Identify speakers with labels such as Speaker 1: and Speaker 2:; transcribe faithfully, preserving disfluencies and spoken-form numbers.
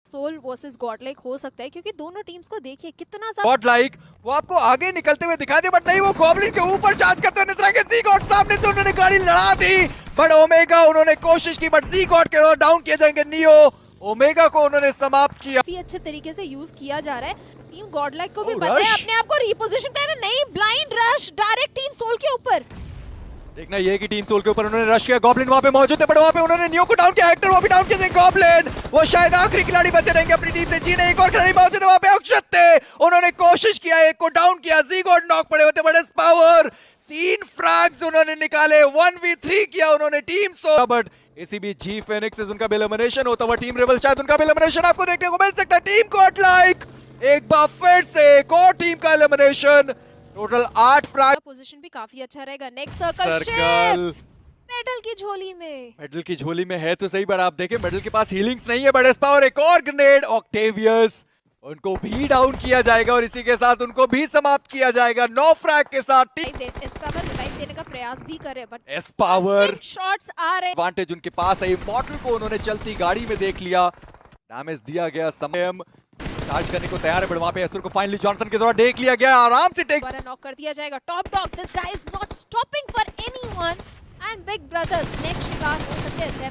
Speaker 1: Soul versus Godlike हो सकता है, क्योंकि दोनों टीम्स को देखिए कितना ज्यादा
Speaker 2: गॉडलाइक वो आपको आगे निकलते हुए दिखा दे, बट नहीं, वो गॉब्लिन के ऊपर चार्ज करते हुए नजर आएंगे। जी गॉड सामने से उन्होंने गाड़ी लड़ा दी, बट ओमेगा उन्होंने कोशिश की, बट जी गॉड के डाउन किए जाएंगे। नियो ओमेगा को उन्होंने समाप्त किया।
Speaker 1: काफी अच्छे तरीके से यूज किया जा रहा है। टीम गॉडलाइक को भी
Speaker 2: Oh,
Speaker 1: पता है
Speaker 2: rush!
Speaker 1: अपने आप को रिपोजिशन करना, नहीं blind rush direct team Soul के ऊपर।
Speaker 2: देखना ये कि टीम सोल के ऊपर उन्होंने रश किया। गॉब्लिन वहां पे मौजूद है, बट वहां पे उन्होंने नियो को डाउन किया। हेक्टर वो भी डाउन किया। गॉब्लिन वो शायद आखिरी खिलाड़ी बचे रहेंगे अपनी टीम से। जी ने एक और खिलाड़ी मौजूद है वहां पे, अक्षत थे, उन्होंने कोशिश किया, एक को डाउन किया। जी गॉड नॉक पड़े होते, बड़े पावर तीन फ्रैग्स उन्होंने निकाले, वन वी थ्री किया उन्होंने टीम सोल। बट एसीबी जी फेनिक्स उनका भी एलिमिनेशन होता हुआ, टीम रेबल शायद उनका भी एलिमिनेशन आपको देखने को मिल सकता है। टीम गॉडलाइक एक बार फिर से एक और टीम का एलिमिनेशन। टोटल आठ फ्रैग।
Speaker 1: पोजीशन भी काफी अच्छा रहेगा। नेक्स्ट सर्कल
Speaker 2: सर्कल
Speaker 1: मेडल की झोली में,
Speaker 2: मेडल की झोली में है तो सही, बट आप देखें मेडल के पास हीलिंग्स नहीं है। बट इस पावर एक और ग्रेनेड, ऑक्टेवियस उनको भी डाउन किया जाएगा और इसी के साथ उनको भी समाप्त किया जाएगा। नौ फ्रैग के साथ
Speaker 1: एस पावर रिवाइव देने का प्रयास भी करे, बट
Speaker 2: एस पावर
Speaker 1: शॉट्स आ रहे।
Speaker 2: एडवांटेज उनके पास है। इमॉर्टल को उन्होंने चलती गाड़ी में देख लिया, डैमेज दिया गया। समय चार्ज करने को तैयार है, बट वहां पे एसुर को फाइनली जॉनसन के द्वारा देख लिया गया। आराम से टेक
Speaker 1: नॉक कर दिया जाएगा। Top dog, this guy is not stopping for anyone and big brothers next शिकार हो सकते हैं।